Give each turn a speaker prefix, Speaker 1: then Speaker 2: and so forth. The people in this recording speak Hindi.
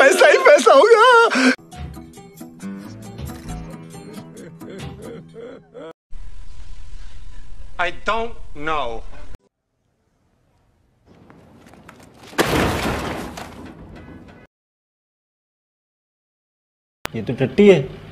Speaker 1: पैसा ही पैसा होगा।
Speaker 2: I don't know.
Speaker 3: ये तो टट्टी है।